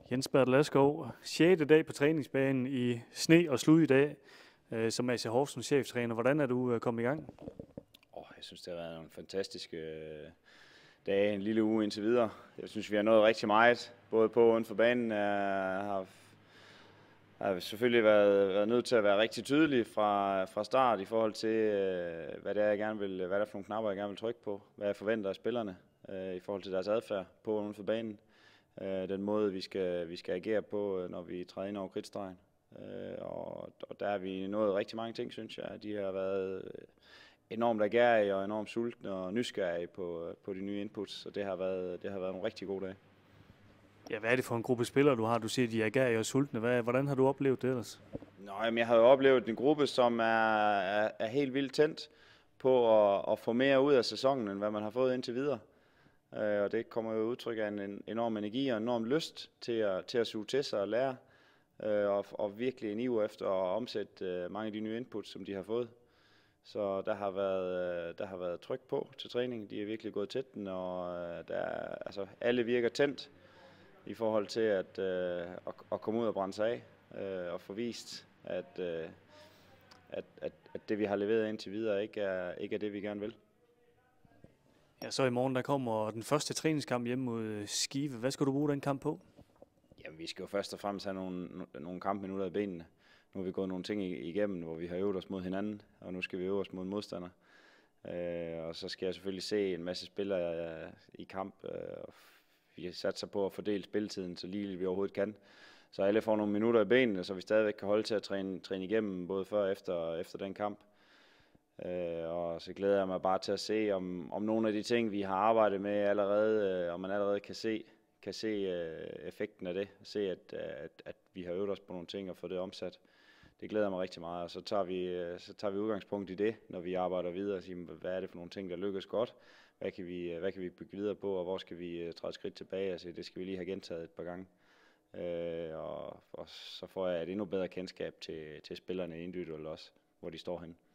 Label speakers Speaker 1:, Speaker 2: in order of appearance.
Speaker 1: Jens Bertel Askov, 6. dag på træningsbanen i sne og slud i dag, som AC Horsens cheftræner. Hvordan er du kommet i gang?
Speaker 2: Jeg synes, det har været en fantastisk dag, en lille uge indtil videre. Jeg synes, vi har nået rigtig meget, både på og uden for banen. Har selvfølgelig været nødt til at være rigtig tydelig fra start i forhold til, hvad det er, hvad der er for nogle knapper, jeg gerne vil trykke på, hvad jeg forventer af spillerne i forhold til deres adfærd på og uden for banen. Den måde, vi skal agere på, når vi træder ind over kridtstregen. Og der har vi nået rigtig mange ting, synes jeg. De har været enormt agerige og enormt sultne og nysgerrige på de nye inputs, så det har været nogle rigtig gode dage.
Speaker 1: Ja, hvad er det for en gruppe spillere, du har? Du siger, de er agerige og sultne. Hvordan har du oplevet det ellers?
Speaker 2: Jeg har jo oplevet en gruppe, som er helt vildt tændt på at få mere ud af sæsonen, end hvad man har fået indtil videre. Og det kommer jo udtryk af en enorm energi og en enorm lyst til at suge til sig og lære. Og virkelig en iver efter at omsætte mange af de nye inputs, som de har fået. Så der har været tryk på til træningen. De er virkelig gået tæt den, og alle virker tændt i forhold til at komme ud og brænde sig af og få vist, at det vi har leveret indtil videre ikke er det vi gerne vil.
Speaker 1: Ja, så i morgen der kommer den første træningskamp hjemme mod Skive. Hvad skal du bruge den kamp på?
Speaker 2: Jamen, vi skal jo først og fremmest have nogle kampminutter i benene. Nu har vi gået nogle ting igennem, hvor vi har øvet os mod hinanden, og nu skal vi øve os mod en modstander. Og så skal jeg selvfølgelig se en masse spillere i kamp. Vi har sat sig på at fordele spilletiden, så lige vi overhovedet kan. Så alle får nogle minutter i benene, så vi stadigvæk kan holde til at træne igennem, både før og efter den kamp. Og så glæder jeg mig bare til at se, om nogle af de ting, vi har arbejdet med allerede, om man allerede kan se effekten af det. Se, at vi har øvet os på nogle ting og fået det omsat. Det glæder mig rigtig meget, og så tager vi udgangspunkt i det, når vi arbejder videre og siger, hvad er det for nogle ting, der lykkes godt? Hvad kan vi bygge videre på, og hvor skal vi træde skridt tilbage? Altså, det skal vi lige have gentaget et par gange. Og så får jeg et endnu bedre kendskab til spillerne individuelt også, hvor de står henne.